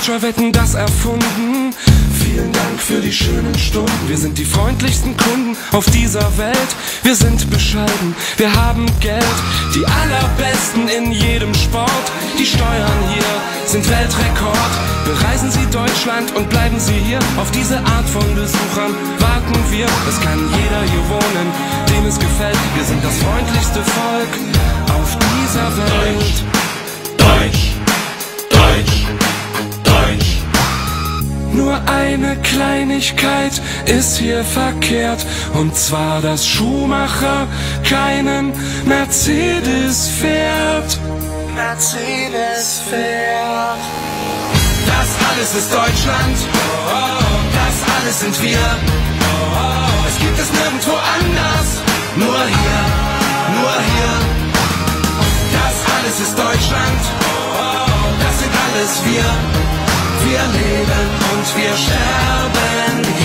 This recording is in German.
Manager Wetten, das erfunden. Vielen Dank für die schönen Stunden. Wir sind die freundlichsten Kunden auf dieser Welt. Wir sind bescheiden, wir haben Geld. Die allerbesten in jedem Sport. Die Steuern hier sind Weltrekord. Bereisen Sie Deutschland und bleiben Sie hier. Auf diese Art von Besuchern warten wir. Es kann jeder hier wohnen, dem es gefällt. Wir sind das freundlichste Volk auf dieser Welt. Deutsch, Deutsch, Deutsch. Nur eine Kleinigkeit ist hier verkehrt, und zwar, dass Schumacher keinen Mercedes fährt. Mercedes fährt. Das alles ist Deutschland, das alles sind wir. Es gibt es nirgendwo anders, nur hier, nur hier. Das alles ist Deutschland, das sind alles wir. Wir leben und wir sterben